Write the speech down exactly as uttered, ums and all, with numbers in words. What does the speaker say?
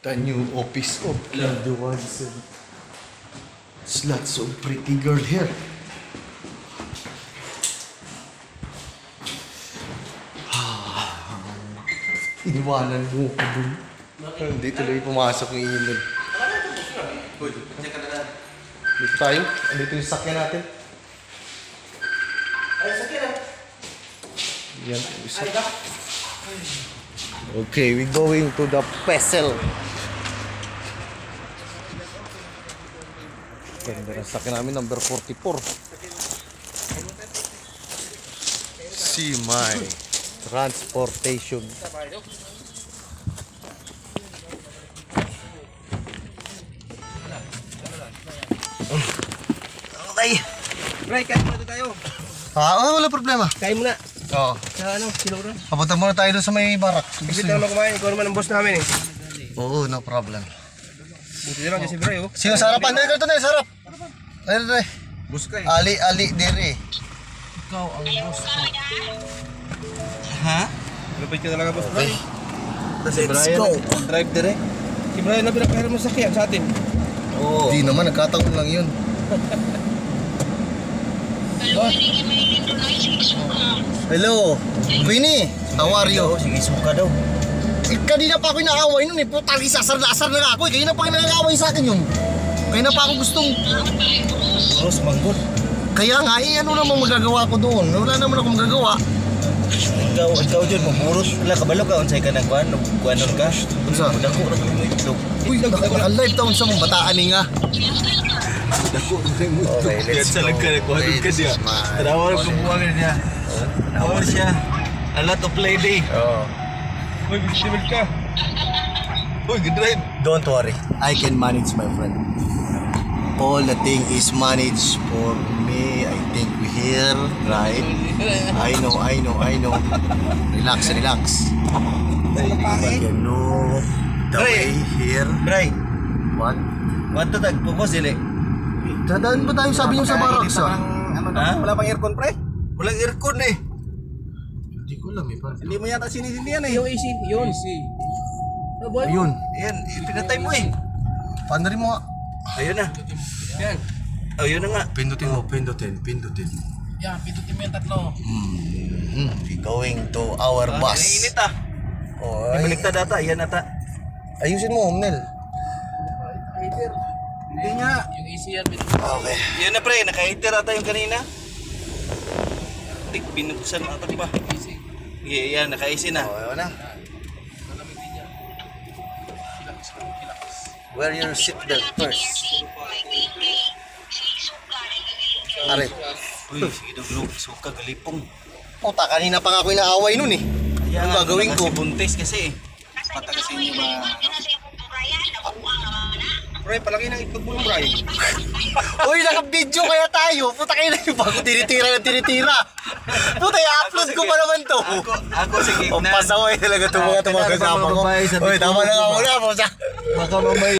The new office of Claire Johansson. There's lots of pretty girl here. Iniwanan mo ko dun. Hindi tuloy pumasok ng ilog. Dito tayo. Andito yung sakyan natin. Ay, sakyan na. Yan yung isa. Okay, we going to the Pessel. Ganda ng sakyan namin, number forty-four. See my transportation. Okay. Bray, kain muna tayo. Ah, oh, wala problema. Kain muna. Oo. Sa ano, sinuran. Papunta muna tayo doon sa may barak. Gusto naman kumain. Ikaw naman ang boss namin eh. Oo, no problem. Buti naman kasi Bray oh. Sino sa harapan? Dali ka ito na, sa harap. Dali, dali. Boss ka eh. Ali, Ali, dire. Ikaw ang boss ko. Ha? Lupit ka talaga boss Bray. Si Let's Brian, go. drive dire. Si Brian na pinapahira mo sa sakyan sa atin. Oo. Hindi naman, nagkataon lang yun. Hello, Vinny. How are you? Sige, suka daw. Eh, kanina pa ako inaaway nun eh. Putang isasar na asar na ako eh. Kanina pa kinakaaway sa akin yun. Kanina pa ako gustong... Boss, manggod. Kaya nga eh, ano namang magagawa ko doon? Wala naman akong magagawa. Ikaw, ikaw dyan, mamurot. Wala ka balo ka, unsay ka nagkuhan, nagkuhanon ka. Unsa? Dako, dako mo itlog. Uy, naka-live taon sa mong bataan ni nga. Dako, okay, let's go. Okay, this is my... Tarawa rin kumuha niya. Tarawa siya. A lot of lady. Oo. Uy, bisimil ka. Uy, good drive. Don't worry, I can manage, my friend. All the thing is managed for me. I think we here, right? I know, I know, I know. Relax, relax. But you know the way here. Bray, What? what to tag? Pupos dili. Dadaan ba tayo sabi niyo sa barracks, ah? Ha? Wala pang aircon, pre? Walang aircon eh. Hindi ko alam eh. Hindi mo yata sinisindihan eh. Yung A C, yun. A C. Ayun. Yan, pinatay mo eh. Paano rin mo nga? Ayun na. Yan. Oh, yun na nga. Pindutin mo, pindutin, pindutin. Yan, pindutin mo yung tatlo. Hmm. We going to our Ah, bus. Init ah. Oh, Ay, ay, baliktad ata. Yan ata. ayusin mo, Mel. Hindi nga. Yung A C yan, pindutin. Okay. Yan na pre, naka-heater ata yung kanina. Tik, binuksan ata pa. Yeah, yan, naka-A C na. Oh, ayun na. Wear your seatbelt first. Are. Uy, sige daw bro, suka galipong. Puta, kanina pa nga ako inaaway nun eh. Kaya Ano nga, gagawin ko? kasi buntis kasi eh. Pata kasi inyo ba? Pre, palaki ng itlog mo ng Brian. Uy, naka-video kaya tayo. Puta, kayo na yung bago tinitira na tinitira. Puta, i-upload ko pa naman to. Ako, ako sige O, pasaway talaga itong mga Ah, tumagagapa ko. babae sa Uy, tama na nga muna. Baka mamay